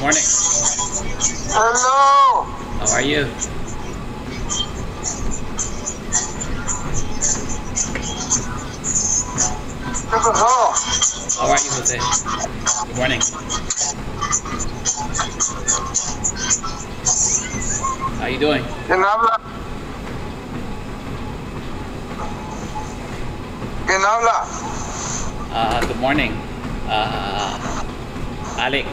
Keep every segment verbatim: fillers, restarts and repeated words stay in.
morning. Hello. How are you? ¿Qué pasó? How are you, Jose? Good morning. How you doing? ¿Quién habla? ¿Quién habla? Uh, good morning. Uh, Alex.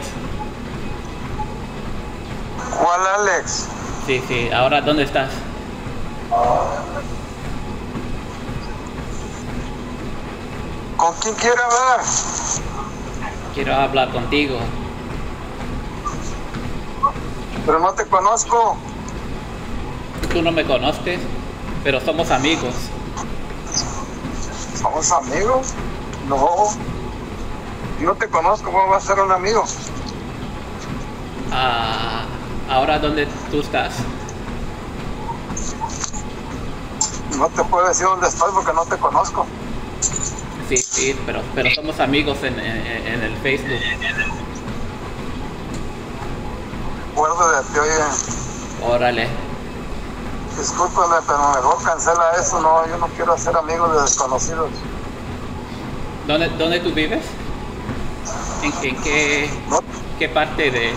¿Cuál Alex? Sí, sí. Ahora, ¿dónde estás? ¿Con quién quiere hablar? Quiero hablar contigo. Pero no te conozco. Tú no me conoces, pero somos amigos. ¿Somos amigos? No. No te conozco, ¿cómo vas a ser un amigo? Ah, ahora, ¿dónde tú estás? No te puedo decir dónde estoy porque no te conozco. Sí, sí, pero, pero somos amigos en, en, en el Facebook. Acuerdo de ti, oye. Órale. Discúlpame, pero mejor cancela eso. No, yo no quiero ser amigo de desconocidos. ¿Dónde, dónde tú vives? ¿En, en qué, No, qué parte de,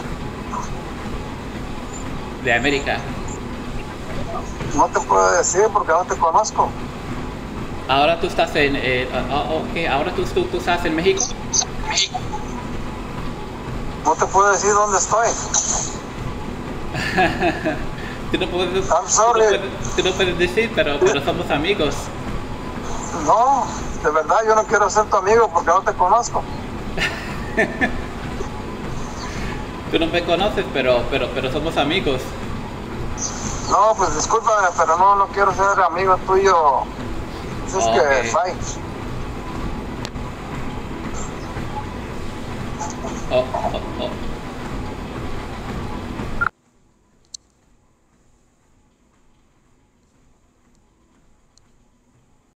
de América? no te puedo decir porque no te conozco. Ahora tú estás en... Eh, oh, ok, ahora tú, tú, tú estás en México. No te puedo decir dónde estoy. Tú no puedes, I'm tú sorry. no puedes, tú no puedes decir, pero, pero somos amigos. No, de verdad yo no quiero ser tu amigo porque no te conozco. Tú no me conoces, pero, pero, pero somos amigos. No, pues discúlpame, pero no, no quiero ser amigo tuyo. Es Ok. que, bye. Oh, oh, oh.